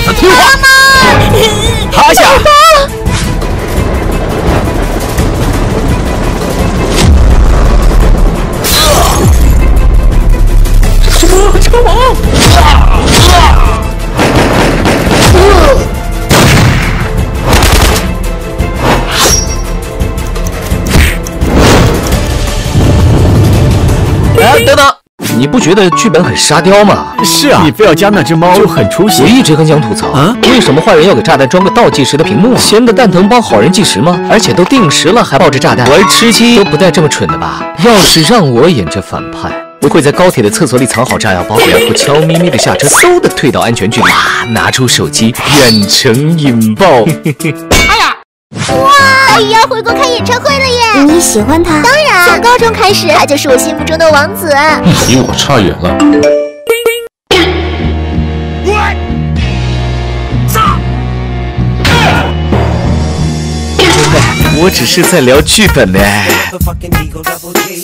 子听话！趴下！什么？车王！等等，你不觉得剧本很沙雕吗？ 是啊，你非要加那只猫就很出戏。 我一直很想吐槽，为什么坏人要给炸弹装个倒计时的屏幕啊？闲的蛋疼帮好人计时吗？而且都定时了还抱着炸弹，玩吃鸡都不带这么蠢的吧？要是让我演这反派，我会在高铁的厕所里藏好炸药包，然后悄咪咪的下车，嗖的退到安全距离，拿出手机远程引爆。 哎呀！哇，大鱼要回国开演唱会了耶！ 你喜欢他？ 当然，从高中开始，他就是我心目中的王子。 离我差远了。 我只是在聊剧本呢。